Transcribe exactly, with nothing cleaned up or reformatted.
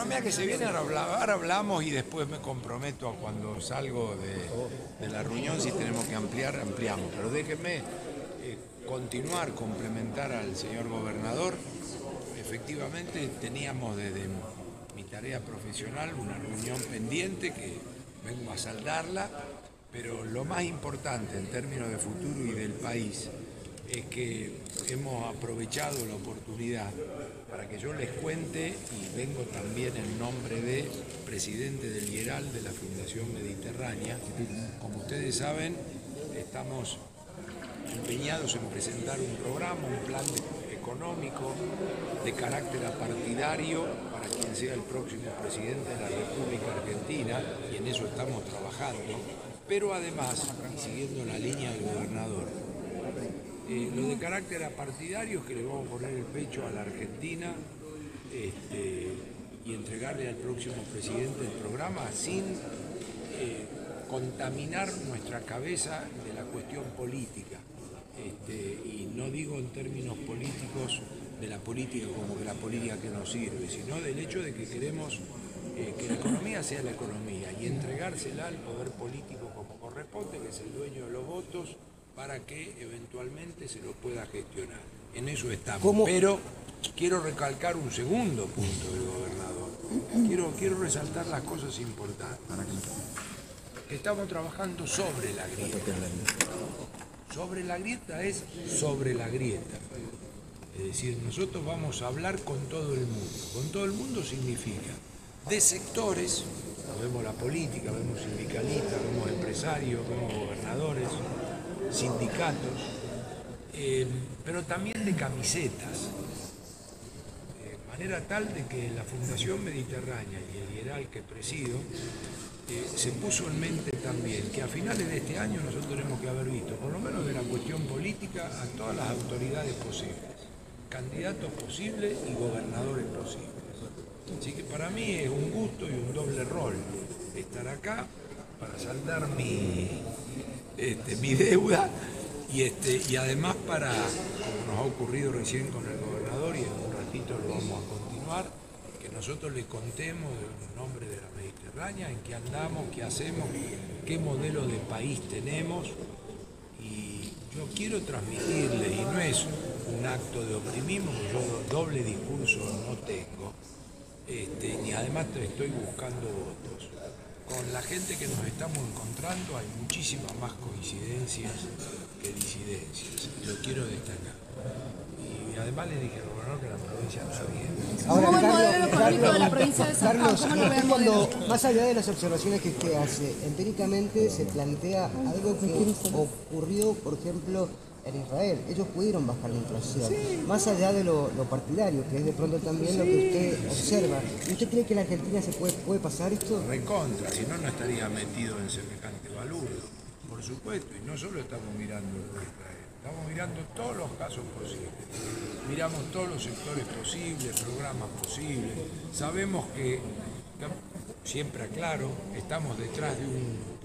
semana que se viene ahora, habla- ahora hablamos y después me comprometo a cuando salgo de, de la reunión, si tenemos que ampliar, ampliamos. Pero déjenme eh, continuar, complementar al señor gobernador. Efectivamente teníamos desde mi tarea profesional una reunión pendiente que vengo a saldarla, pero lo más importante en términos de futuro y del país es que hemos aprovechado la oportunidad para que yo les cuente, y vengo también en nombre de presidente del IERAL de la Fundación Mediterránea. Como ustedes saben, estamos empeñados en presentar un programa, un plan económico de carácter apartidario para quien sea el próximo presidente de la República Argentina, y en eso estamos trabajando, pero además, siguiendo la línea del gobernador, Eh, lo de carácter apartidario es que le vamos a poner el pecho a la Argentina este, y entregarle al próximo presidente el programa sin eh, contaminar nuestra cabeza de la cuestión política. Este, y no digo en términos políticos de la política como que la política que nos sirve, sino del hecho de que queremos eh, que la economía sea la economía y entregársela al poder político como corresponde, que es el dueño de los votos, para que eventualmente se lo pueda gestionar. En eso estamos. ¿Cómo? Pero quiero recalcar un segundo punto del gobernador. Quiero, quiero resaltar las cosas importantes. Que estamos trabajando sobre la grieta. Sobre la grieta es sobre la grieta. Es decir, nosotros vamos a hablar con todo el mundo. Con todo el mundo significa de sectores, vemos la política, vemos sindicalistas, vemos empresarios, vemos gobernadores, sindicatos, eh, pero también de camisetas, de manera tal de que la Fundación Mediterránea y el IERAL que presido eh, se puso en mente también que a finales de este año nosotros tenemos que haber visto, por lo menos de la cuestión política, a todas las autoridades posibles, candidatos posibles y gobernadores posibles. Así que para mí es un gusto y un doble rol estar acá para saldar mi, este, mi deuda y, este, y además para, como nos ha ocurrido recién con el gobernador, y en un ratito lo vamos a continuar, que nosotros le contemos en nombre de la Mediterránea en qué andamos, qué hacemos, qué modelo de país tenemos. Y yo quiero transmitirle, y no es un acto de oprimismo, yo doble discurso no tengo, este, ni además estoy buscando votos. Con la gente que nos estamos encontrando hay muchísimas más coincidencias que disidencias, y lo quiero destacar. Y además le dije al gobernador que la provincia está bien. ¿Cómo ve el modelo económico de la provincia de San Juan? Carlos, ¿Cómo lo ve el cuando, modelo? más allá de las observaciones que usted hace, empíricamente se plantea algo que ocurrió, por ejemplo, en Israel. Ellos pudieron bajar la inflación, sí, más allá de lo, lo partidario, que es de pronto también sí, lo que usted observa. ¿Y usted cree que en la Argentina se puede, puede pasar esto? Recontra, si no, no estaría metido en semejante balurdo, por supuesto. Y no solo estamos mirando Israel, estamos mirando todos los casos posibles. Miramos todos los sectores posibles, programas posibles. Sabemos que, siempre aclaro, estamos detrás de un